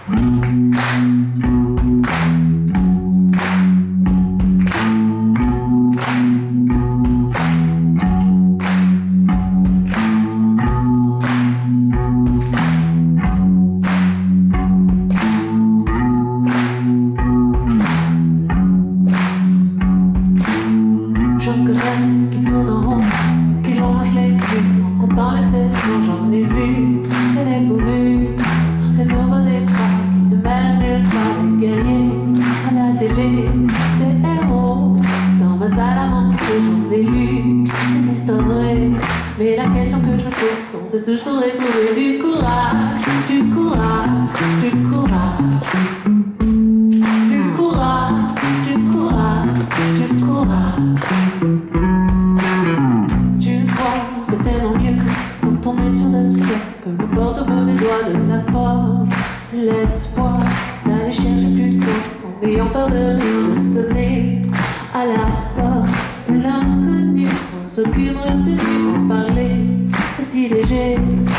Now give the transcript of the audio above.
Qui tourne en rond, qui longe les rues, en comptant les saisons, j'en ai vu des dépourvus, des nouveaux décors qui ne mènent nulle part, des guerriers à la télé, des héros dans ma salle à manger, j'en ai lu des histoires vraies, mais la question que je me pose, c'est ce que je pourrais trouver du courage, du courage, du courage, du courage, du courage, du courage. C'est tellement mieux que quand on est sur le sol, que l'on porte au bout des doigts de la force, l'espoir d'aller chercher plus tôt, en ayant peur de rire, de sonner à la porte de l'inconnu, sans aucune retenue pour parler, c'est si léger.